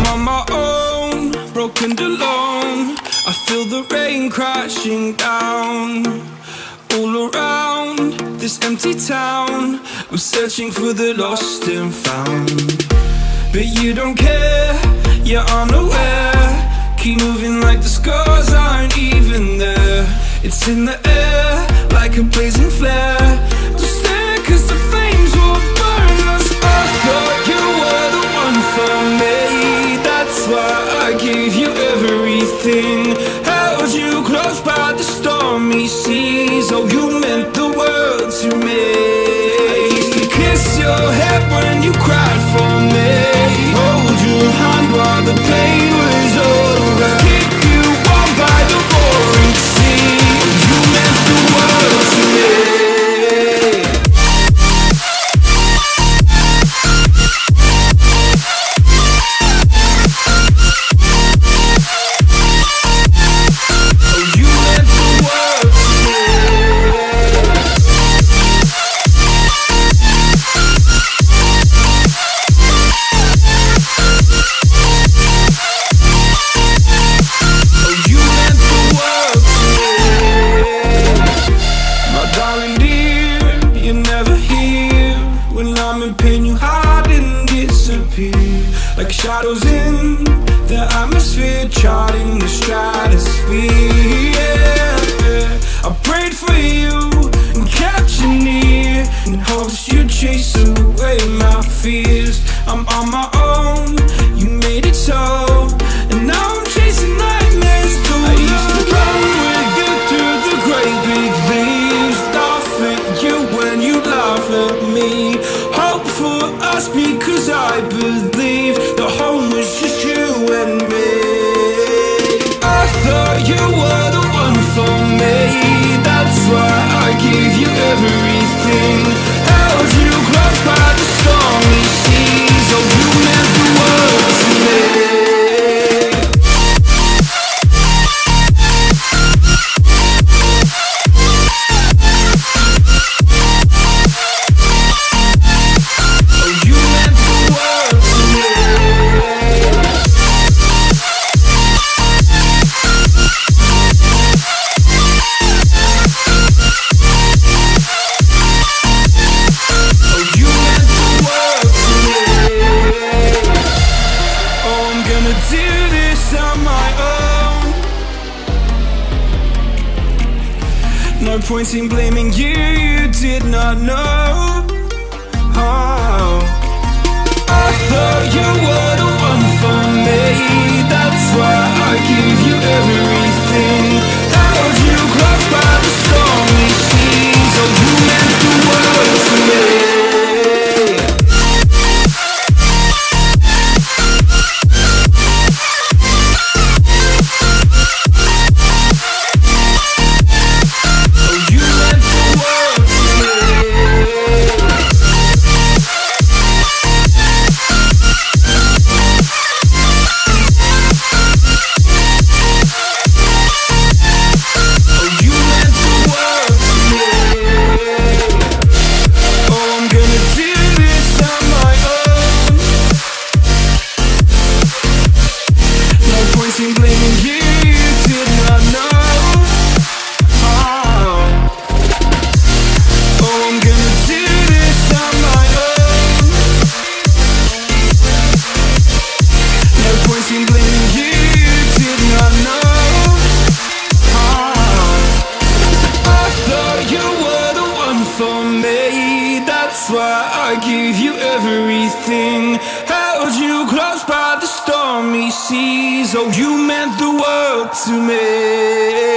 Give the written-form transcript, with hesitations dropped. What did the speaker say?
on my own, broken and alone. I feel the rain crashing down all around this empty town. I'm searching for the lost and found, but you don't care, you're unaware. Keep moving like the scars aren't even there. It's in the air like a blazing flare. Don't stare cause the flames will burn us. I thought you were the one for me, that's why I gave you everything. Held you close by the stormy seas. Oh, you meant the world to me. I used to kiss your head when you cried for me, hold your hand while the pain was over, keep you warm by the roaring sea. Oh, you meant the world to me. Like shadows in the atmosphere, charting the stratosphere. Yeah. I prayed for you and kept you near in hopes you'd chase away my fears. I'm on my own, you made it so, and now I'm chasing nightmares too. I used to run with you through the great big leaves, laugh at you when you laugh at me. Hope for us because I believe the home was just you and me. I thought you were the one for me, that's why I gave you everything. Held you close by the stormy seas. Oh, you meant the world to me. No point in blaming you, you did not know. Oh, I thought you were the one for me, that's why I gave you everything. Held you close by the stormy seas. Oh, you meant the world to me. That's why I gave you everything. Held you close by the stormy seas. Oh, you meant the world to me.